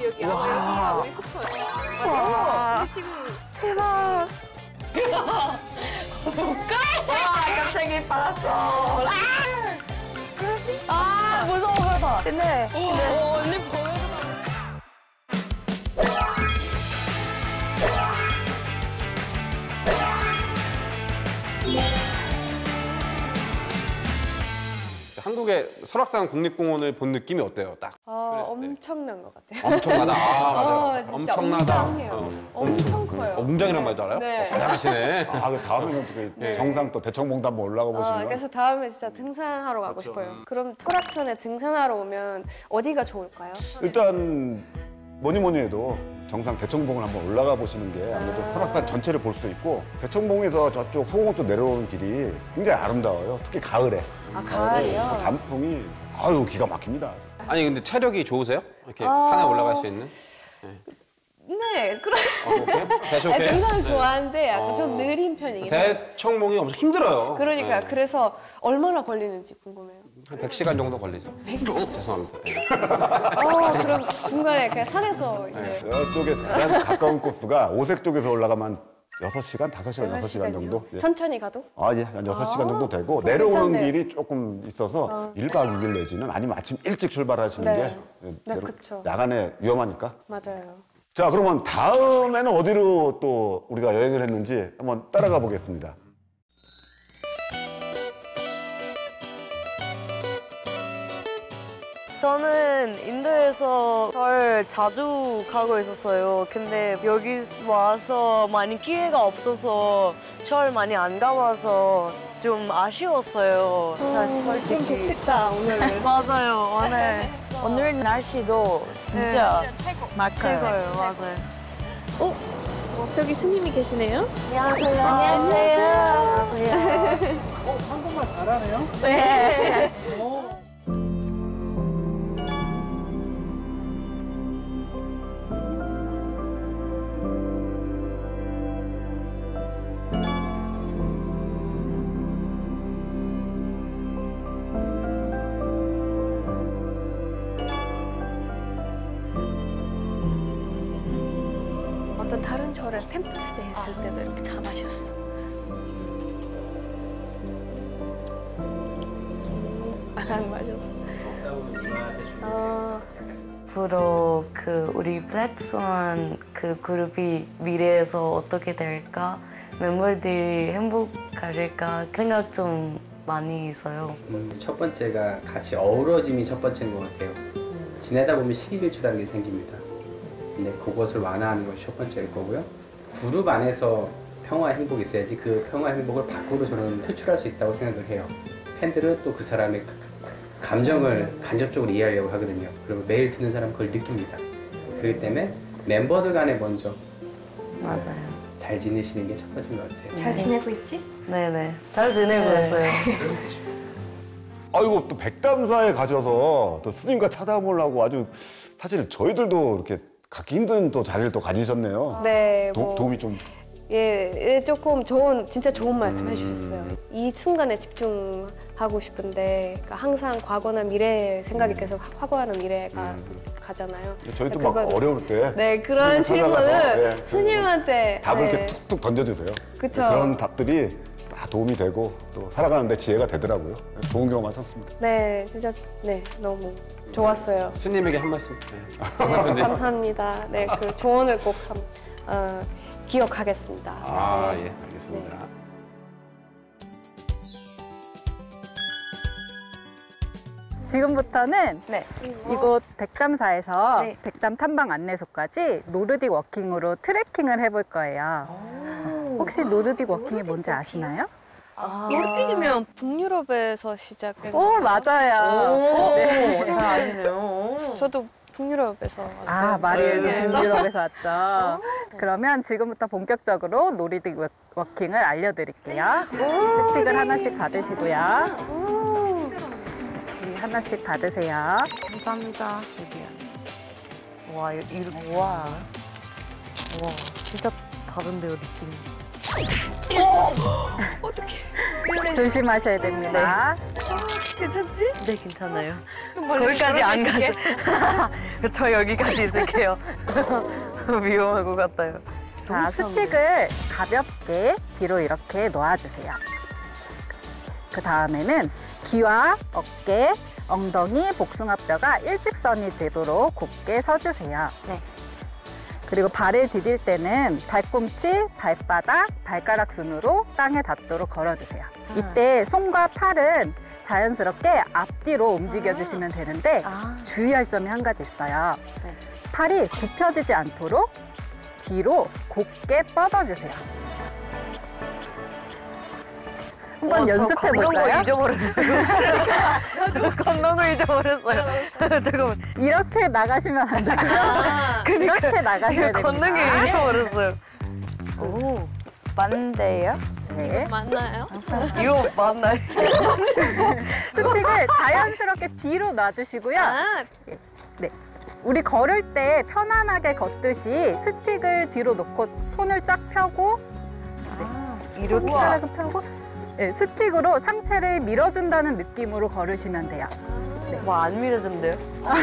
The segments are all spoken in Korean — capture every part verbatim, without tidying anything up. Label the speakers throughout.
Speaker 1: 여기 여기. 아마 여기가 우리 숙소예요.
Speaker 2: 와.
Speaker 1: 우리 지금
Speaker 2: 대박. 볼까? 와, 갑자기 빨았어. 아, 무서워, 봐봐. 근데, 근데.
Speaker 1: 어, 언니 보여줘.
Speaker 3: 한국의 설악산 국립공원을 본 느낌이 어때요? 딱.
Speaker 1: 아,
Speaker 3: 그랬을 때.
Speaker 1: 엄청난 것 같아요.
Speaker 3: 엄청나다. 아, 맞아요.
Speaker 1: 어, 진짜
Speaker 3: 엄청나다.
Speaker 1: 웅장해요.
Speaker 3: 어.
Speaker 1: 엄청 커요.
Speaker 3: 어, 웅장이란 말도 알아요?
Speaker 1: 네.
Speaker 3: 어, 잘하시네.
Speaker 4: 아, 그 다음에는 그
Speaker 1: 네.
Speaker 4: 정상 또 대청봉도 한번 올라가
Speaker 1: 어,
Speaker 4: 보시면.
Speaker 1: 그래서 다음에 진짜 등산하러 가고
Speaker 3: 그렇죠.
Speaker 1: 싶어요. 그럼 설악산에 등산하러 오면 어디가 좋을까요?
Speaker 4: 일단 뭐니 뭐니 해도 정상 대청봉을 한번 올라가 보시는 게 아무래도
Speaker 1: 아.
Speaker 4: 설악산 전체를 볼 수 있고 대청봉에서 저쪽 소공원 또 내려오는 길이 굉장히 아름다워요. 특히 가을에.
Speaker 1: 아, 가을이요?
Speaker 4: 그 단풍이 아유 기가 막힙니다.
Speaker 3: 아니 근데 체력이 좋으세요? 이렇게
Speaker 1: 아.
Speaker 3: 산에 올라갈 수 있는?
Speaker 1: 네, 그럼
Speaker 3: 어, 오케이? 대충
Speaker 1: 아니,
Speaker 3: 오케이?
Speaker 1: 등산
Speaker 3: 네.
Speaker 1: 좋아하는데 약간 좀
Speaker 3: 어.
Speaker 1: 느린 편이긴 해요.
Speaker 3: 대청봉이 엄청 힘들어요.
Speaker 1: 그러니까
Speaker 3: 네.
Speaker 1: 그래서 얼마나 걸리는지 궁금해요.
Speaker 3: 한 백 시간 정도 걸리죠. 죄송합니다. 네.
Speaker 1: 어, 그럼 중간에 그냥 산에서 이제
Speaker 4: 저쪽에 가장 가까운 코스가 오색 쪽에서 올라가면 여섯 시간, 다섯 시간, 여섯 시간
Speaker 1: 시간이요?
Speaker 4: 정도. 예.
Speaker 1: 천천히 가도?
Speaker 4: 아, 예, 한 여섯 시간
Speaker 1: 아,
Speaker 4: 정도 되고
Speaker 1: 그거
Speaker 4: 내려오는
Speaker 1: 괜찮네요.
Speaker 4: 길이 조금 있어서
Speaker 1: 아.
Speaker 4: 일 박 육 일 내지는 아니면 아침 일찍 출발하시는
Speaker 1: 네.
Speaker 4: 게
Speaker 1: 네,
Speaker 4: 내려-
Speaker 1: 그쵸.
Speaker 4: 야간에 위험하니까.
Speaker 1: 맞아요.
Speaker 4: 자, 그러면 다음에는 어디로 또 우리가 여행을 했는지 한번 따라가 보겠습니다.
Speaker 2: 저는 인도에서 절 자주 가고 있었어요. 근데 여기 와서 많이 기회가 없어서 절 많이 안 가봐서 좀 아쉬웠어요. 사실
Speaker 1: 좀
Speaker 2: 솔직히.
Speaker 1: 좋겠다, 오늘.
Speaker 2: 맞아요, 오늘.
Speaker 5: 오늘 날씨도 진짜
Speaker 1: 최고.
Speaker 5: 막혀요.
Speaker 2: 최고예요, 맞아요.
Speaker 1: 어? 저기 스님이 계시네요?
Speaker 2: 안녕하세요. 안녕하세요. 안녕하세요.
Speaker 6: 어, 한국말 잘하네요?
Speaker 2: 네.
Speaker 1: 어떤 다른 절에 템플스테이 했을 때도 이렇게 차 마셨어. 안 마셨어. 어,
Speaker 2: 앞으로 그 우리 블랙스완 그 그룹이 미래에서 어떻게 될까? 멤버들이 행복할까? 생각 좀 많이 있어요.
Speaker 7: 음, 첫 번째가 같이 어우러짐이 첫 번째인 것 같아요. 지내다 보면 시기질투라는 게 생깁니다. 근데 그것을 완화하는 것이 첫 번째일 거고요. 그룹 안에서 평화, 행복이 있어야지 그 평화, 행복을 밖으로 저는 표출할 수 있다고 생각을 해요. 팬들은 또 그 사람의 감정을 간접적으로 이해하려고 하거든요. 그리고 매일 듣는 사람은 그걸 느낍니다. 그렇기 때문에 멤버들 간에 먼저
Speaker 2: 맞아요.
Speaker 7: 잘 지내시는 게 첫 번째인 것 같아요.
Speaker 1: 잘 지내고 있지?
Speaker 2: 네네. 잘 지내고
Speaker 1: 네.
Speaker 2: 있어요.
Speaker 4: 아이고, 또 백담사에 가셔서 또 스님과 찾아보려고 아주 사실 저희들도 이렇게 갖기 힘든 또 자리를 또 가지셨네요.
Speaker 1: 네,
Speaker 4: 도,
Speaker 1: 뭐.
Speaker 4: 도움이 좀.
Speaker 1: 예, 예, 조금 좋은, 진짜 좋은 말씀 해주셨어요. 이 순간에 집중하고 싶은데, 그러니까 항상 과거나 미래 생각이 계속 화고하는 미래가 가잖아요.
Speaker 4: 저희도
Speaker 1: 그건-
Speaker 4: 막 어려울 때
Speaker 1: 네, 그런
Speaker 4: 스님을 찾아가서,
Speaker 1: 질문을
Speaker 4: 네,
Speaker 1: 스님한테
Speaker 4: 답을
Speaker 1: 네.
Speaker 4: 이렇게 툭툭 던져주세요.
Speaker 1: 그쵸.
Speaker 4: 그런 답들이 다 도움이 되고 또 살아가는데 지혜가 되더라고요. 좋은 경험 많았습니다.
Speaker 1: 네, 진짜 네, 너무 좋았어요.
Speaker 3: 스님에게 한 말씀. 네.
Speaker 1: 감사합니다. 네, 그 조언을 꼭 한, 어, 기억하겠습니다.
Speaker 3: 아,
Speaker 1: 네.
Speaker 3: 예, 알겠습니다.
Speaker 5: 지금부터는
Speaker 2: 네.
Speaker 5: 이곳 백담사에서
Speaker 1: 네.
Speaker 5: 백담 탐방 안내소까지 노르딕 워킹으로 트레킹을 해볼 거예요. 혹시 노르딕 워킹이 뭔지 아시나요?
Speaker 1: 노르딕이면 북유럽에서 시작된
Speaker 5: 오, 맞아요. 네.
Speaker 2: 잘 아시네요.
Speaker 1: 저도 북유럽에서 왔어요.
Speaker 5: 아, 맞아요.
Speaker 1: 네.
Speaker 5: 북유럽에서 왔죠. 그러면 지금부터 본격적으로 노르딕 워- 워킹을 알려드릴게요. 스틱을 하나씩 받으시고요. 스틱 하나씩 받으세요.
Speaker 2: 감사합니다. 여기야. 와, 이- 이렇게. 와. 와, 진짜 다른데요, 느낌이.
Speaker 1: 어떡해.
Speaker 5: 조심하셔야 됩니다.
Speaker 1: 괜찮지?
Speaker 2: 네, 괜찮아요.
Speaker 1: 좀 좀 멀리
Speaker 2: 거기까지 안
Speaker 1: 떨어져 있을게.
Speaker 2: 가죠. 저 여기까지 있을게요. 위험할 것 같아요.
Speaker 5: 자, 스틱을 가볍게 뒤로 이렇게 놓아주세요. 그 다음에는 귀와 어깨, 엉덩이, 복숭아뼈가 일직선이 되도록 곱게 서주세요.
Speaker 2: 네.
Speaker 5: 그리고 발을 디딜 때는 발꿈치, 발바닥, 발가락 순으로 땅에 닿도록 걸어주세요. 이때 손과 팔은 자연스럽게 앞뒤로 움직여주시면 되는데
Speaker 2: 아.
Speaker 5: 주의할 점이 한 가지 있어요.
Speaker 2: 네.
Speaker 5: 팔이 굽혀지지 않도록 뒤로 곱게 뻗어주세요. 한번 연습해
Speaker 2: 거
Speaker 5: 볼까요?
Speaker 2: 잊어버렸어요. 저 건너는 거 잊어버렸어요. 잠깐만.
Speaker 5: 이렇게 나가시면 안 돼요.
Speaker 1: 아,
Speaker 5: 이렇게 나가셔야
Speaker 2: 이거
Speaker 5: 됩니다.
Speaker 2: 걷는 게 잊어버렸어요. 오, 맞는데요?
Speaker 5: 네.
Speaker 1: 맞나요?
Speaker 2: 이거 맞나요?
Speaker 5: 스틱을 자연스럽게 뒤로 놔주시고요.
Speaker 1: 아,
Speaker 5: 네. 우리 걸을 때 편안하게 걷듯이 스틱을 뒤로 놓고 손을 쫙 펴고
Speaker 2: 이렇게.
Speaker 5: 손가락을 펴고 네, 스틱으로 상체를 밀어준다는 느낌으로 걸으시면 돼요.
Speaker 2: 와, 안 밀어준대요?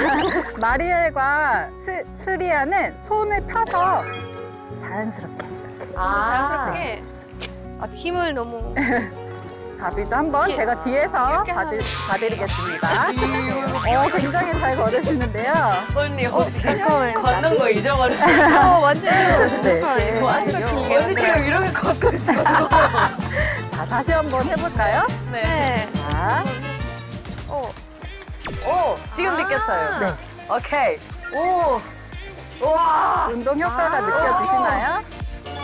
Speaker 5: 마리엘과 스, 스리아는 손을 펴서 자연스럽게.
Speaker 2: 아.
Speaker 1: 자연스럽게 아, 힘을 너무
Speaker 5: 가비도 한번
Speaker 1: 이렇게,
Speaker 5: 제가 뒤에서
Speaker 1: 이렇게
Speaker 5: 봐드, 봐드리겠습니다. 어, 굉장히 잘 걸으시는데요.
Speaker 2: 언니, 혹시
Speaker 1: 잠깐만요.
Speaker 2: 걷는 거 잊어버렸어요?
Speaker 1: 어, 완전
Speaker 5: 네.
Speaker 1: 잠깐 완전 길게
Speaker 2: 언니 지금 이렇게 걷고 있어요.
Speaker 5: 자, 다시 한번 해볼까요?
Speaker 1: 네.
Speaker 5: 자,
Speaker 1: 어.
Speaker 2: 오, 지금
Speaker 1: 아.
Speaker 2: 느꼈어요.
Speaker 5: 네.
Speaker 2: 오케이. 오. 와.
Speaker 5: 운동 효과가
Speaker 1: 아.
Speaker 5: 느껴지시나요?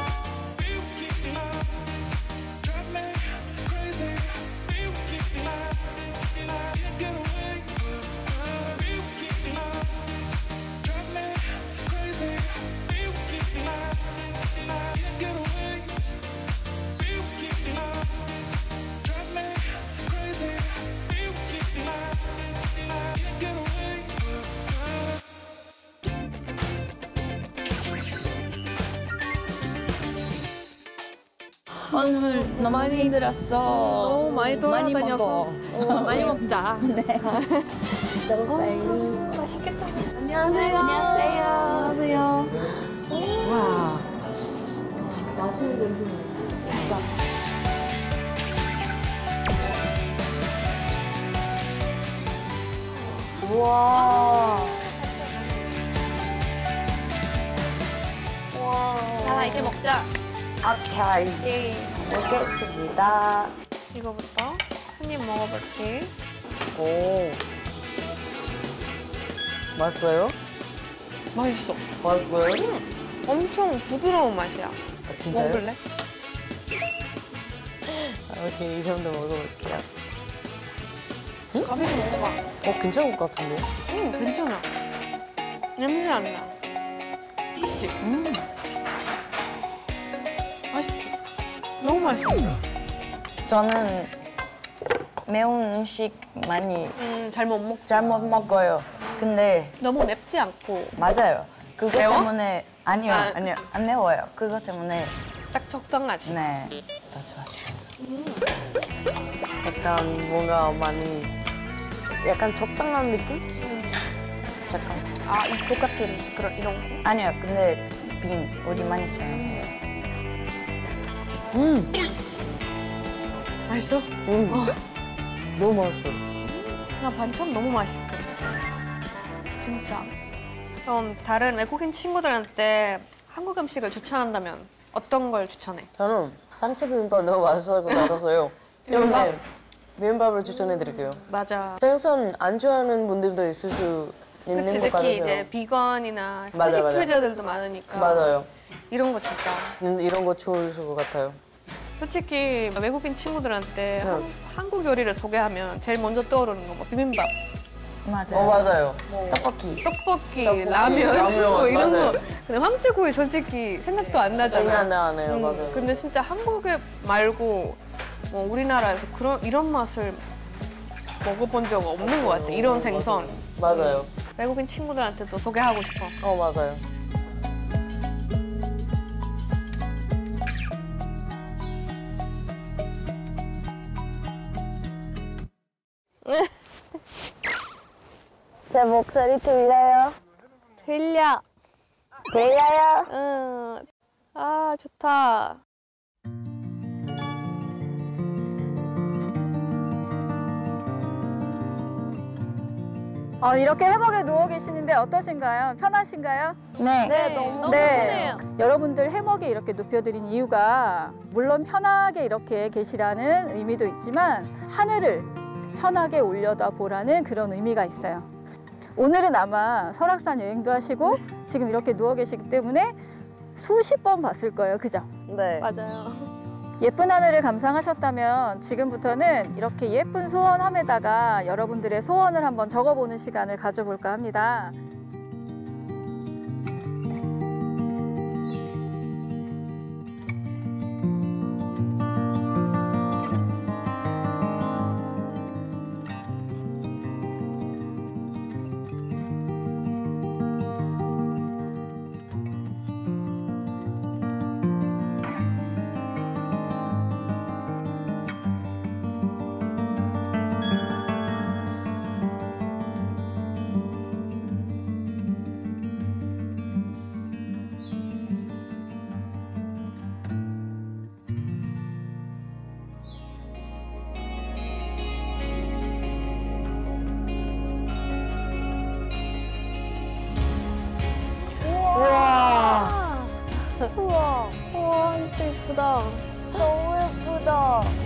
Speaker 8: 오늘 너무 힘들었어.
Speaker 1: 너무 많이 돌아다녀서
Speaker 8: 먹어.
Speaker 1: 어, 많이 먹자.
Speaker 8: 안녕하세요. 안녕하세요. 안녕하세요.
Speaker 2: 와.
Speaker 8: 맛있는 냄새 진짜.
Speaker 2: 와. 와.
Speaker 1: 자, 이제 먹자.
Speaker 2: 오케이.
Speaker 1: 예.
Speaker 2: 먹겠습니다.
Speaker 1: 이거부터 한 입 먹어볼게.
Speaker 2: 오. 맛있어요?
Speaker 1: 맛있어.
Speaker 2: 맛있어요?
Speaker 1: 엄청 부드러운 맛이야.
Speaker 2: 아, 진짜요?
Speaker 1: 먹을래?
Speaker 2: 아, 오케이, 이 정도 먹어볼게요.
Speaker 1: 가비도 먹어봐.
Speaker 2: 어, 괜찮을 것 같은데?
Speaker 1: 응, 괜찮아. 냄새 안 나. 그치?
Speaker 2: 음.
Speaker 1: 맛있지? 너무 맛있어.
Speaker 8: 저는 매운 음식 많이
Speaker 1: 음, 잘 못 먹.
Speaker 8: 잘 못 먹어요. 근데
Speaker 1: 너무 맵지 않고
Speaker 8: 맞아요. 그거
Speaker 1: 매워?
Speaker 8: 때문에 아니요,
Speaker 1: 아.
Speaker 8: 아니요, 안 매워요. 그거 때문에
Speaker 1: 딱 적당하지.
Speaker 8: 네, 더 좋았어요.
Speaker 2: 약간 뭔가 많이 약간 적당한 느낌? 잠깐.
Speaker 1: 아, 이 똑같은 그런 이런 거.
Speaker 8: 아니요, 근데 빈 우리 많이 써요.
Speaker 2: 음.
Speaker 1: 맛있어?
Speaker 2: 음. 너무 맛있어.
Speaker 1: 나 반찬 너무 맛있어. 진짜. 그럼 다른 외국인 친구들한테 한국 음식을 추천한다면 어떤 걸 추천해?
Speaker 2: 저는 상체 비빔밥 너무 맛있을 것 같아서요.
Speaker 1: 비빔밥?
Speaker 2: 네, 비빔밥을 추천해드릴게요.
Speaker 1: 맞아.
Speaker 2: 생선 안 좋아하는 분들도 있을 수 있는
Speaker 1: 그치,
Speaker 2: 것
Speaker 1: 특히
Speaker 2: 같아서.
Speaker 1: 이제 비건이나
Speaker 2: 맞아, 맞아.
Speaker 1: 식주의자들도 많으니까.
Speaker 2: 맞아요.
Speaker 1: 이런 거 진짜.
Speaker 2: 음, 이런 거 좋을 것 같아요.
Speaker 1: 솔직히 외국인 친구들한테
Speaker 2: 네.
Speaker 1: 한, 한국 요리를 소개하면 제일 먼저 떠오르는 거 뭐 비빔밥,
Speaker 8: 맞아요.
Speaker 2: 어, 맞아요.
Speaker 1: 뭐
Speaker 2: 떡볶이.
Speaker 1: 떡볶이,
Speaker 2: 떡볶이,
Speaker 1: 라면,
Speaker 2: 라면,
Speaker 1: 뭐 이런
Speaker 2: 맞아요.
Speaker 1: 거. 근데 황태구이 솔직히 생각도 안 나잖아.
Speaker 2: 생각 안 해요,
Speaker 1: 음,
Speaker 2: 맞아요.
Speaker 1: 근데 진짜 한국에 말고 뭐 우리나라에서 그런 이런 맛을 먹어본 적 없는 것 같아. 이런 생선.
Speaker 2: 맞아요.
Speaker 1: 외국인 친구들한테도 소개하고 싶어.
Speaker 2: 어, 맞아요. 제 목소리 들려요?
Speaker 1: 들려.
Speaker 2: 들려요?
Speaker 1: 응. 아, 좋다.
Speaker 5: 어, 이렇게 해먹에 누워 계시는데 어떠신가요? 편하신가요?
Speaker 8: 네.
Speaker 1: 네, 너무
Speaker 5: 네.
Speaker 1: 편해요.
Speaker 5: 여러분들 해먹에 이렇게 눕혀드린 이유가 물론 편하게 이렇게 계시라는 의미도 있지만 하늘을 편하게 올려다 보라는 그런 의미가 있어요. 오늘은 아마 설악산 여행도 하시고 지금 이렇게 누워 계시기 때문에 수십 번 봤을 거예요. 그죠?
Speaker 2: 네.
Speaker 1: 맞아요.
Speaker 5: 예쁜 하늘을 감상하셨다면 지금부터는 이렇게 예쁜 소원함에다가 여러분들의 소원을 한번 적어보는 시간을 가져볼까 합니다.
Speaker 2: 우와.
Speaker 1: 우와. 우와, 진짜 예쁘다.
Speaker 2: 너무 예쁘다.